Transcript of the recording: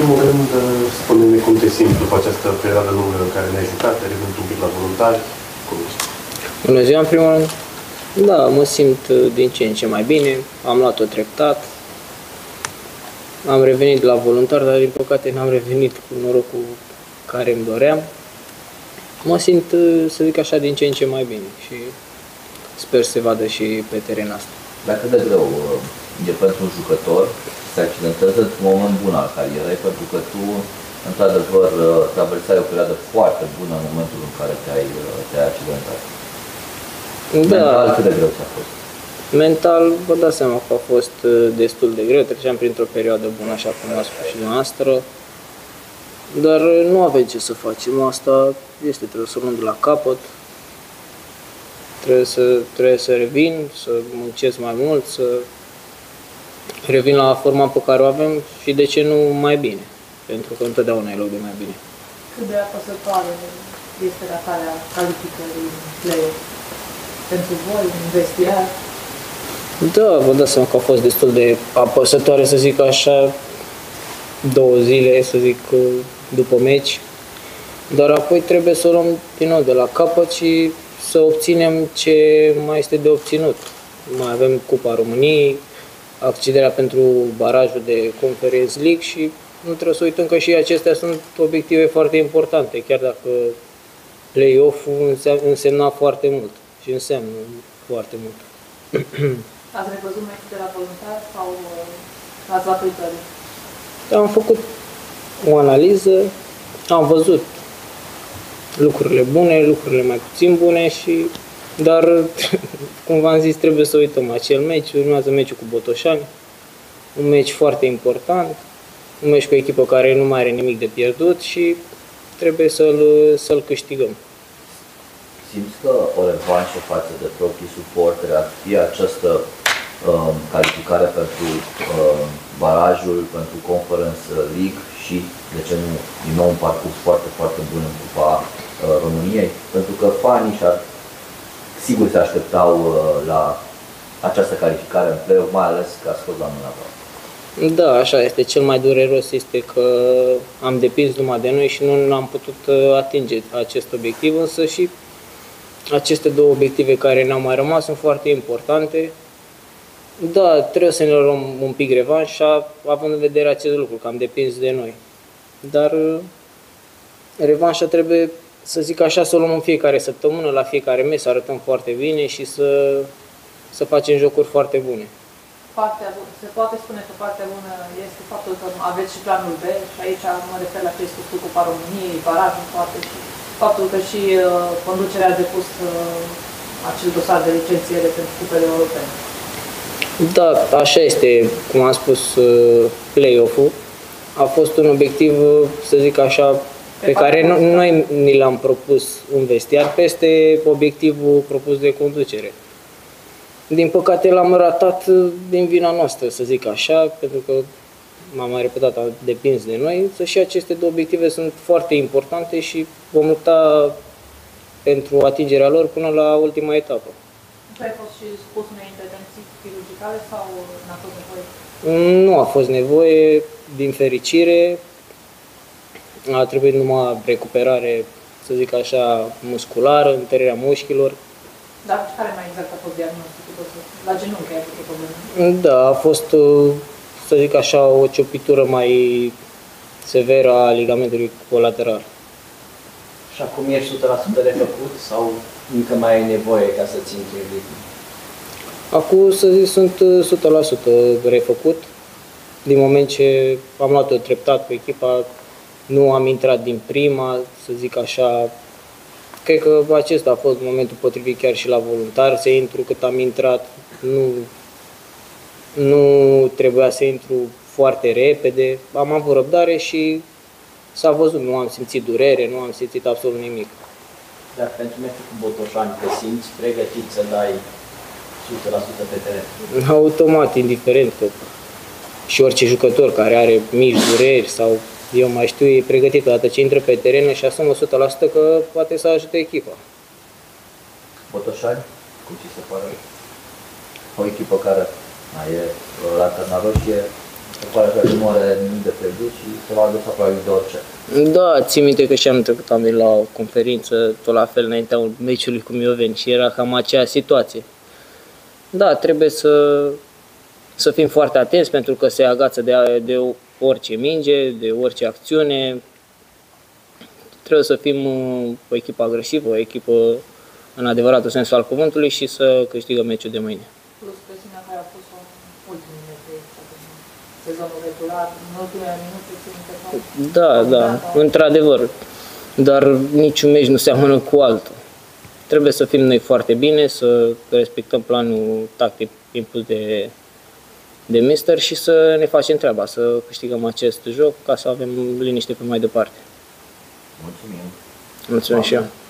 primul rând, spune-ne cum te simți după această perioadă lungă în care ne-ai jucat, revenind un pic la voluntari. Cum ești? Bună ziua, în primul rând. Da, mă simt din ce în ce mai bine, am luat-o treptat. Am revenit la voluntar, dar din păcate n-am revenit cu norocul care îmi doream. Mă simt, să zic așa, din ce în ce mai bine și sper să se vadă și pe teren asta. Dar cât de greu e pentru un jucător să se accidenteze într-un moment bun al carierei, pentru că tu, într-adevăr, traversai o perioadă foarte bună în momentul în care te-ai accidentat. Da. Mental, cât de greu ți-a fost? Mental, vă dați seama că a fost destul de greu, treceam printr-o perioadă bună, așa cum a spus și dumneavoastră, dar nu avem ce să facem, asta este, trebuie să o luăm de la capăt, trebuie să revin, să muncesc mai mult, să revin la forma pe care o avem și de ce nu mai bine, pentru că întotdeauna e loc de mai bine. Cât de apăsătoare este ratarea calificării play-off pentru voi, în vestiar? Da, vă dați seama că a fost destul de apăsătoare, să zic așa, 2 zile, să zic, după meci. Dar apoi trebuie să o luăm din nou de la capăt și să obținem ce mai este de obținut. Mai avem Cupa României, accederea pentru barajul de Conference League și nu trebuie să uităm că și acestea sunt obiective foarte importante, chiar dacă play-off-ul însemna foarte mult și înseamnă foarte mult. Ați revăzut meciul de la voluntar sau ați luat uitării? Am făcut o analiză, am văzut lucrurile bune, lucrurile mai puțin bune dar, cum v-am zis, trebuie să uităm acel meci, urmează meciul cu Botoșani, un meci foarte important, un meci cu o echipă care nu mai are nimic de pierdut și trebuie să-l câștigăm. Simți că o revanșă față de proprii suporteri ar fi această calificare pentru barajul, pentru Conference League și, de ce nu, din nou un parcurs foarte, foarte bun în Cupa României? Pentru că fanii sigur se așteptau la această calificare în play-off, mai ales că a scos la mâna voastră. Da, așa este. Cel mai dureros este că am depins numai de noi și nu am putut atinge acest obiectiv, însă și aceste 2 obiective care ne-au mai rămas sunt foarte importante. Da, trebuie să ne luăm un pic revanșa, având în vedere acest lucru, că am depins de noi. Dar revanșa trebuie, să zic așa, să o luăm în fiecare săptămână, la fiecare mes, să arătăm foarte bine și să facem jocuri foarte bune. Se poate spune că partea bună este faptul că aveți și planul B și aici mă refer la ce ai spus cu Cupa României, barajul, poate și faptul că și conducerea a depus acel dosar de licențiere pentru cupele europene. Da, așa este, cum am spus, play-off-ul a fost un obiectiv, să zic așa, pe care noi ni l-am propus în vestiar peste obiectivul propus de conducere. Din păcate l-am ratat din vina noastră, să zic așa, pentru că, m-am mai repetat, a depins de noi, însă și aceste 2 obiective sunt foarte importante și vom lupta pentru atingerea lor până la ultima etapă. Ai fost și spus unei intervenții chirurgicale sau n-a fost nevoie? Nu a fost nevoie, din fericire. A trebuit numai recuperare, să zic așa, musculară, întărirea mușchilor. Dar care mai exact a fost diagnosticul? La genunchi ai avut o problemă? Da, a fost, să zic așa, o ciopitură mai severă a ligamentului colateral. Și acum ești 100% refăcut sau încă mai ai nevoie ca să ții în ritm? Acum, să zic, sunt 100% refăcut. Din moment ce am luat-o treptat cu echipa, nu am intrat din prima, să zic așa. Cred că acesta a fost momentul potrivit chiar și la voluntar, să intru cât am intrat. Nu trebuia să intru foarte repede, am avut răbdare și s-a văzut, nu am simțit durere, nu am simțit absolut nimic. Dar pentru meciul cu Botoșani te simți pregătit să dai 100% pe teren? Automat, indiferent că și orice jucător care are mici dureri sau eu mai știu, e pregătit odată ce intră pe teren și asumă 100% că poate să ajute echipa. Botoșani, cum ți se pare? O echipă care mai e lanterna roșie, Se pare că nu are nimic de pierdut și se va adresa probabil de orice. Da, țin minte că și anul trecut am venit la o conferință, tot la fel înaintea meciului cu Mioveni și era cam aceeași situație. Da, trebuie să fim foarte atenți pentru că se agață de orice minge, de orice acțiune. Trebuie să fim o echipă agresivă, o echipă în adevăratul sens al cuvântului și să câștigăm meciul de mâine. Plus presiunea care a pus-o în ultimii metri, sezonul regular, în ultimele minute, Da, într-adevăr, dar niciun meci nu seamănă cu altul. Trebuie să fim noi foarte bine, să respectăm planul tactic impus de mister și să ne facem treaba, să câștigăm acest joc ca să avem liniște pe mai departe. Mulțumim! Mulțumesc și eu!